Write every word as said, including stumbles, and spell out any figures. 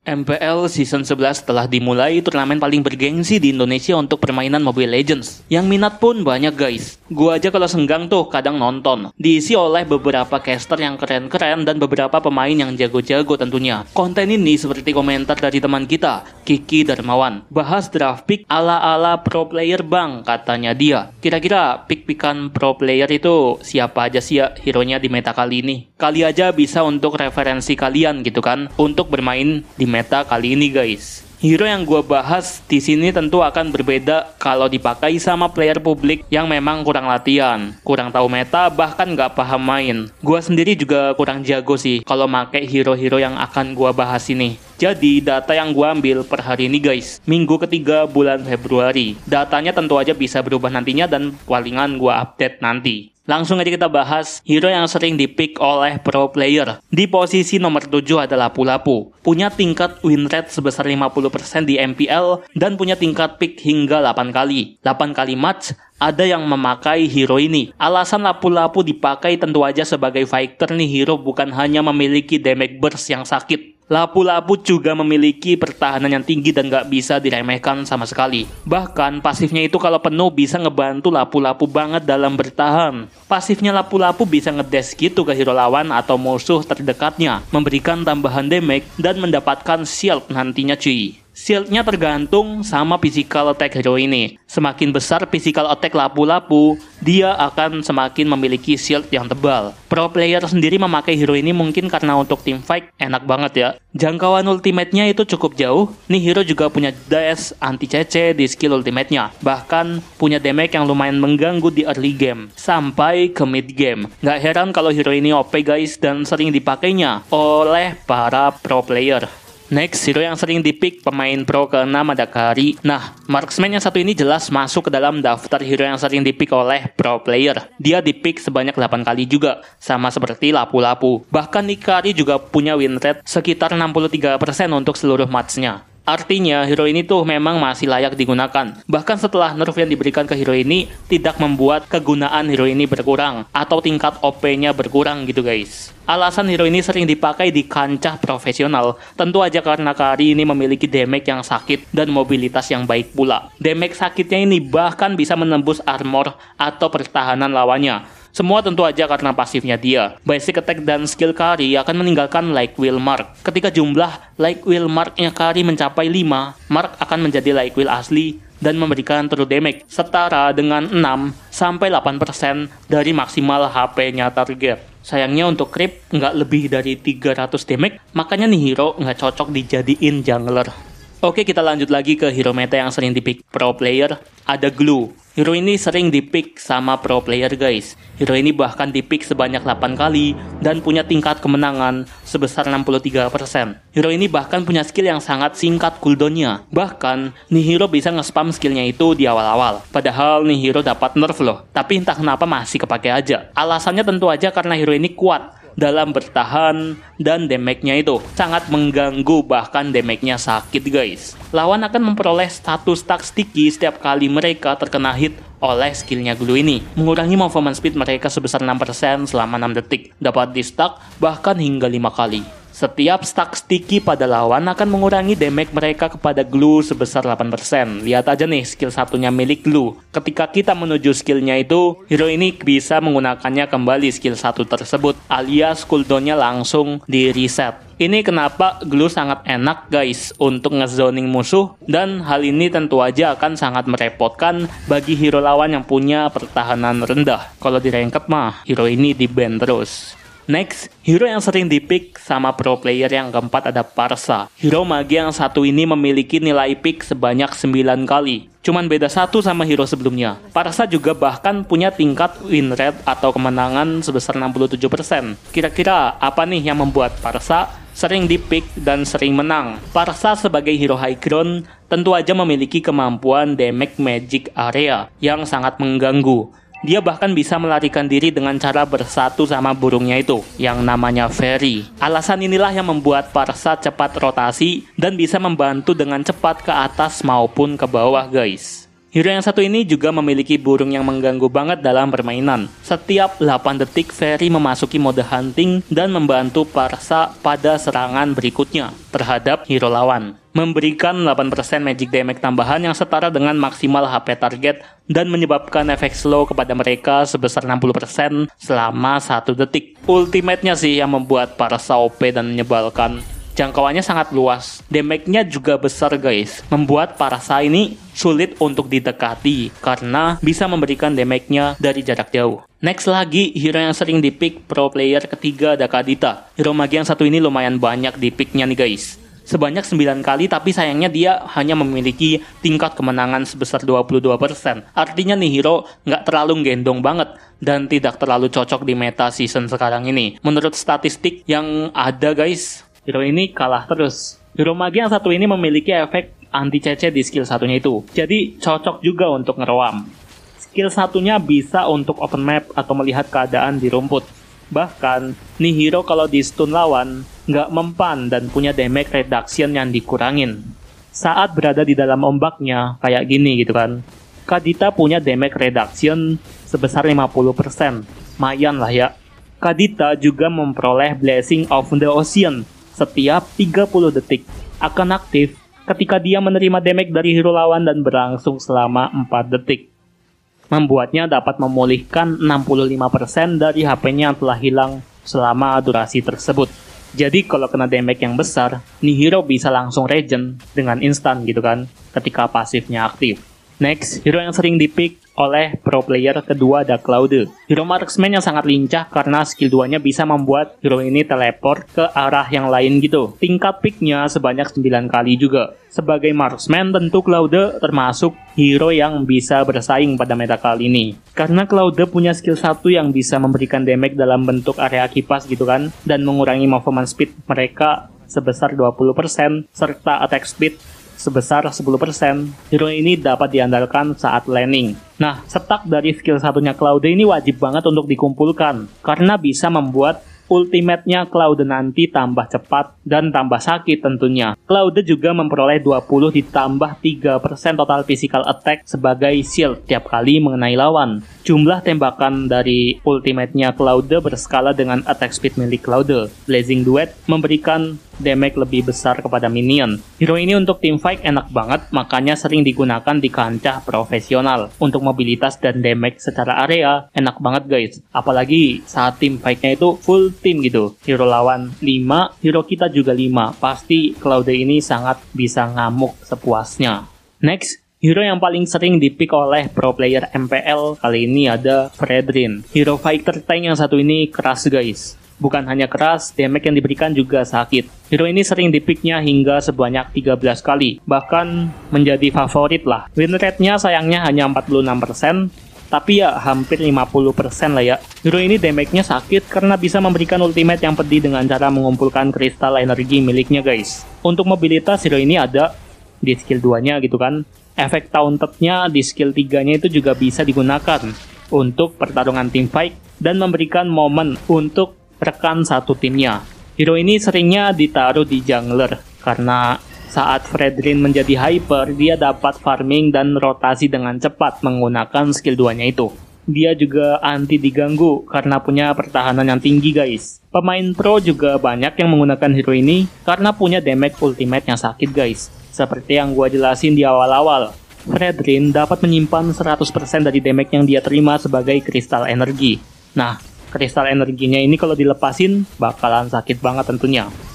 M P L Season sebelas telah dimulai, turnamen paling bergengsi di Indonesia untuk permainan Mobile Legends. Yang minat pun banyak guys. Gua aja kalau senggang tuh kadang nonton. Diisi oleh beberapa caster yang keren-keren dan beberapa pemain yang jago-jago tentunya. Konten ini seperti komentar dari teman kita, Kiki Darmawan. Bahas draft pick ala-ala pro player bang, katanya dia. Kira-kira pick-pickan pro player itu siapa aja sih ya hero-nya di meta kali ini? Kali aja bisa untuk referensi kalian gitu kan, untuk bermain di meta kali ini guys. Hero yang gue bahas di sini tentu akan berbeda kalau dipakai sama player publik yang memang kurang latihan, kurang tahu meta, bahkan nggak paham main. Gue sendiri juga kurang jago sih kalau pakai hero-hero yang akan gue bahas ini. Jadi data yang gue ambil per hari ini guys, minggu ketiga bulan Februari. Datanya tentu aja bisa berubah nantinya dan palingan gue update nanti. Langsung aja kita bahas hero yang sering dipick oleh pro player. Di posisi nomor tujuh adalah Lapu-Lapu. Punya tingkat win rate sebesar lima puluh persen di M P L dan punya tingkat pick hingga delapan kali. delapan kali match ada yang memakai hero ini. Alasan Lapu-Lapu dipakai tentu aja sebagai fighter nih, hero bukan hanya memiliki damage burst yang sakit. Lapu-Lapu juga memiliki pertahanan yang tinggi dan gak bisa diremehkan sama sekali. Bahkan pasifnya itu kalau penuh bisa ngebantu Lapu-Lapu banget dalam bertahan. Pasifnya Lapu-Lapu bisa ngedash gitu ke hero lawan atau musuh terdekatnya, memberikan tambahan damage dan mendapatkan shield nantinya cuy. Shieldnya tergantung sama physical attack hero ini. Semakin besar physical attack Lapu-Lapu, dia akan semakin memiliki shield yang tebal. Pro player sendiri memakai hero ini mungkin karena untuk team fight enak banget ya. Jangkauan ultimate-nya itu cukup jauh. Nih hero juga punya dash anti C C di skill ultimate-nya. Bahkan punya damage yang lumayan mengganggu di early game sampai ke mid game. Gak heran kalau hero ini O P guys dan sering dipakainya oleh para pro player. Next, hero yang sering dipick pemain pro keenam ada Kari. Nah, marksman yang satu ini jelas masuk ke dalam daftar hero yang sering dipick oleh pro player. Dia dipick sebanyak delapan kali juga, sama seperti Lapu-Lapu. Bahkan nih Kari juga punya win rate sekitar enam puluh tiga persen untuk seluruh matchnya. Artinya hero ini tuh memang masih layak digunakan. Bahkan setelah nerf yang diberikan ke hero ini tidak membuat kegunaan hero ini berkurang atau tingkat O P-nya berkurang gitu guys. Alasan hero ini sering dipakai di kancah profesional tentu aja karena Kari ini memiliki damage yang sakit dan mobilitas yang baik pula. Damage sakitnya ini bahkan bisa menembus armor atau pertahanan lawannya. Semua tentu aja karena pasifnya dia. Basic attack dan skill Kari akan meninggalkan like will mark. Ketika jumlah like will marknya Kari mencapai lima, mark akan menjadi like will asli dan memberikan true damage setara dengan enam sampai delapan persen dari maksimal H P-nya target. Sayangnya untuk creep nggak lebih dari tiga ratus damage, makanya nih hero nggak cocok dijadiin jungler. Oke, kita lanjut lagi ke hero meta yang sering dipick pro player. Ada Glue. Hero ini sering dipick sama pro player guys. Hero ini bahkan dipick sebanyak delapan kali dan punya tingkat kemenangan sebesar enam puluh tiga persen. Hero ini bahkan punya skill yang sangat singkat cooldownnya. Bahkan nih hero bisa nge-spam skillnya itu di awal-awal. Padahal nih hero dapat nerf loh, tapi entah kenapa masih kepake aja. Alasannya tentu aja karena hero ini kuat dalam bertahan dan damage-nya itu sangat mengganggu, bahkan damage-nya sakit guys. Lawan akan memperoleh status stuck sticky setiap kali mereka terkena hit oleh skillnya Glue ini, mengurangi movement speed mereka sebesar enam persen selama enam detik, dapat di stuck bahkan hingga lima kali. Setiap stuck sticky pada lawan akan mengurangi damage mereka kepada Glue sebesar delapan persen. Lihat aja nih skill satunya milik Glue. Ketika kita menuju skillnya itu, hero ini bisa menggunakannya kembali skill satu tersebut, alias cooldownnya langsung di reset. Ini kenapa Glue sangat enak guys untuk ngezoning musuh, dan hal ini tentu aja akan sangat merepotkan bagi hero lawan yang punya pertahanan rendah. Kalau di ranked mah hero ini di ban terus. Next, hero yang sering dipick sama pro player yang keempat ada Parsa. Hero mage yang satu ini memiliki nilai pick sebanyak sembilan kali. Cuman beda satu sama hero sebelumnya. Parsa juga bahkan punya tingkat win rate atau kemenangan sebesar enam puluh tujuh persen. Kira-kira apa nih yang membuat Parsa sering dipick dan sering menang? Parsa sebagai hero high ground tentu aja memiliki kemampuan damage magic area yang sangat mengganggu. Dia bahkan bisa melarikan diri dengan cara bersatu sama burungnya itu, yang namanya Fairy. Alasan inilah yang membuat Parsa cepat rotasi dan bisa membantu dengan cepat ke atas maupun ke bawah guys. Hero yang satu ini juga memiliki burung yang mengganggu banget dalam permainan. Setiap delapan detik, Fairy memasuki mode hunting dan membantu Parsa pada serangan berikutnya terhadap hero lawan, memberikan delapan persen magic damage tambahan yang setara dengan maksimal H P target dan menyebabkan efek slow kepada mereka sebesar enam puluh persen selama satu detik. Ultimate-nya sih yang membuat Parsa O P dan menyebalkan. Jangkauannya sangat luas, damage-nya juga besar guys, membuat Parsa ini sulit untuk didekati karena bisa memberikan damage-nya dari jarak jauh. Next lagi, hero yang sering dipick pro player ketiga ada Kadita. Hero magi yang satu ini lumayan banyak dipicknya nih guys, sebanyak sembilan kali, tapi sayangnya dia hanya memiliki tingkat kemenangan sebesar dua puluh dua persen. Artinya nih hero nggak terlalu gendong banget dan tidak terlalu cocok di meta season sekarang ini. Menurut statistik yang ada guys, hero ini kalah terus. Hero magi yang satu ini memiliki efek anti-C C di skill satunya itu, jadi cocok juga untuk ngeroam. Skill satunya bisa untuk open map atau melihat keadaan di rumput. Bahkan, nih hero kalau di stun lawan, nggak mempan dan punya damage reduction yang dikurangin. Saat berada di dalam ombaknya, kayak gini gitu kan, Kadita punya damage reduction sebesar lima puluh persen. Mayan lah ya. Kadita juga memperoleh Blessing of the Ocean setiap tiga puluh detik. Akan aktif ketika dia menerima damage dari hero lawan dan berlangsung selama empat detik. Membuatnya dapat memulihkan enam puluh lima persen dari H P-nya yang telah hilang selama durasi tersebut. Jadi kalau kena damage yang besar, nih hero bisa langsung regen dengan instan gitu kan, ketika pasifnya aktif. Next, hero yang sering dipick oleh pro player kedua ada Claude. Hero marksman yang sangat lincah karena skill dua-nya bisa membuat hero ini teleport ke arah yang lain gitu. Tingkat picknya sebanyak sembilan kali juga. Sebagai marksman, tentu Claude termasuk hero yang bisa bersaing pada meta kali ini. Karena Claude punya skill satu yang bisa memberikan damage dalam bentuk area kipas gitu kan, dan mengurangi movement speed mereka sebesar dua puluh persen, serta attack speed sebesar sepuluh persen. Hero ini dapat diandalkan saat laning. Nah, stack dari skill satunya Claude ini wajib banget untuk dikumpulkan, karena bisa membuat ultimate-nya Claude nanti tambah cepat dan tambah sakit tentunya. Claude juga memperoleh dua puluh ditambah tiga persen total physical attack sebagai shield tiap kali mengenai lawan. Jumlah tembakan dari ultimate-nya Claude berskala dengan attack speed milik Claude. Blazing Duet memberikan damage lebih besar kepada minion. Hero ini untuk teamfight enak banget, makanya sering digunakan di kancah profesional. Untuk mobilitas dan damage secara area, enak banget guys. Apalagi saat teamfight-nya itu full team gitu. Hero lawan lima, hero kita juga lima. Pasti Claude ini sangat bisa ngamuk sepuasnya. Next, hero yang paling sering dipick oleh pro player M P L kali ini ada Fredrin. Hero fighter tank yang satu ini keras guys. Bukan hanya keras, damage yang diberikan juga sakit. Hero ini sering dipicknya hingga sebanyak tiga belas kali, bahkan menjadi favorit lah. Win rate-nya sayangnya hanya empat puluh enam persen, tapi ya hampir lima puluh persen lah ya. Hero ini damage-nya sakit karena bisa memberikan ultimate yang pedih dengan cara mengumpulkan kristal energi miliknya guys. Untuk mobilitas hero ini ada di skill dua-nya gitu kan. Efek taunted-nya di skill tiga-nya itu juga bisa digunakan untuk pertarungan teamfight dan memberikan momen untuk rekan satu timnya. Hero ini seringnya ditaruh di jungler karena saat Fredrin menjadi hyper, dia dapat farming dan rotasi dengan cepat menggunakan skill dua-nya itu. Dia juga anti diganggu karena punya pertahanan yang tinggi guys. Pemain pro juga banyak yang menggunakan hero ini karena punya damage ultimate yang sakit guys. Seperti yang gua jelasin di awal-awal, Fredrin dapat menyimpan seratus persen dari damage yang dia terima sebagai kristal energi. Nah, kristal energinya ini kalau dilepasin bakalan sakit banget tentunya.